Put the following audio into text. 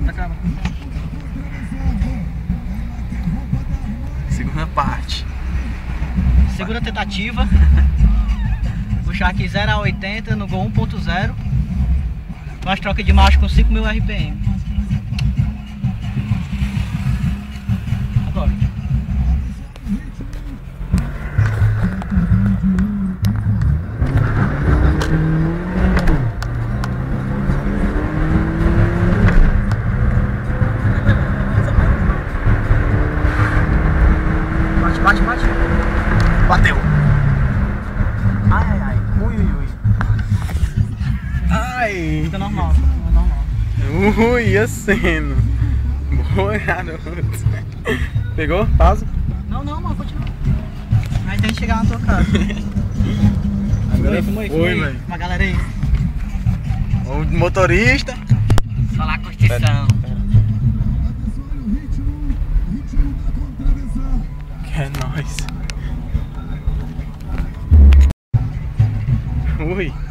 Acaba. Segunda parte. Segunda tentativa. Puxar aqui 0 a 80 no Gol 1.0. Com as trocas de marcha com 5.000 RPM. Agora. Bate, bate. Bateu. Ai, ai, ai. Ui, ui, ui. Ai. Fica normal, fica normal. Ui, aceno. Boa, garoto. Pegou? Pausa? Não, mano, continua. Aí tem que chegar na tua casa. Agora Foi, velho. uma galera aí. O motorista. Falar a Constituição. Que é nóis. Ui.